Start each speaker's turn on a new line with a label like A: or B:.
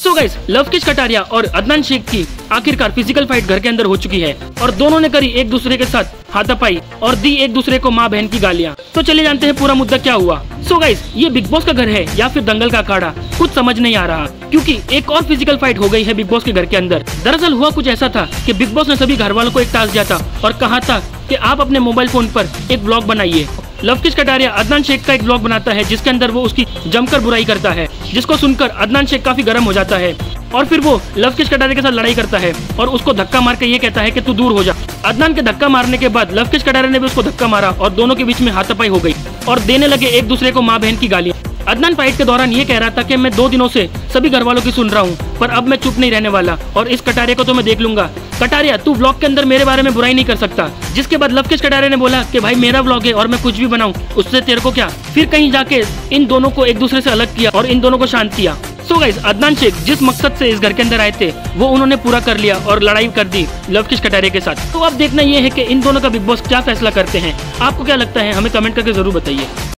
A: So guys, Lavkush Kataria और अदनान शेख की आखिरकार फिजिकल फाइट घर के अंदर हो चुकी है और दोनों ने करी एक दूसरे के साथ हाथापाई और दी एक दूसरे को माँ बहन की गालियाँ। तो चले जानते हैं पूरा मुद्दा क्या हुआ। सो गाइस, ये बिग बॉस का घर है या फिर दंगल का अखाड़ा, कुछ समझ नहीं आ रहा क्योंकि एक और फिजिकल फाइट हो गई है बिग बॉस के घर के अंदर। दरअसल हुआ कुछ ऐसा था कि बिग बॉस ने सभी घर वालों को एक टास्क दिया था और कहा था कि आप अपने मोबाइल फोन पर एक ब्लॉग बनाइए। लवकुश कटारिया अदनान शेख का एक ब्लॉग बनाता है जिसके अंदर वो उसकी जमकर बुराई करता है, जिसको सुनकर अदनान शेख काफी गर्म हो जाता है और फिर वो लवकुश कटारिया के साथ लड़ाई करता है और उसको धक्का मार के ये कहता है कि तू दूर हो जा। अदनान के धक्का मारने के बाद लवकुश कटारिया ने भी उसको धक्का मारा और दोनों के बीच में हाथापाई हो गई और देने लगे एक दूसरे को माँ बहन की गालियाँ। अदनान फाइट के दौरान ये कह रहा था कि मैं 2 दिनों से सभी घर वालों की सुन रहा हूँ, पर अब मैं चुप नहीं रहने वाला और इस कटारिया को तो मैं देख लूंगा। कटारिया, तू व्लॉग के अंदर मेरे बारे में बुराई नहीं कर सकता। जिसके बाद लवकुश कटारिया ने बोला कि भाई मेरा व्लॉग है और मैं कुछ भी बनाऊं उससे तेरे को क्या। फिर कहीं जाके इन दोनों को एक दूसरे से अलग किया और इन दोनों को शांत किया। सो गाइस, अदनान शेख जिस मकसद से इस घर के अंदर आए थे वो उन्होंने पूरा कर लिया और लड़ाई कर दी लवकुश कटारिया के साथ। तो अब देखना ये है कि इन दोनों का बिग बॉस क्या फैसला करते हैं। आपको क्या लगता है हमें कमेंट करके जरूर बताइए।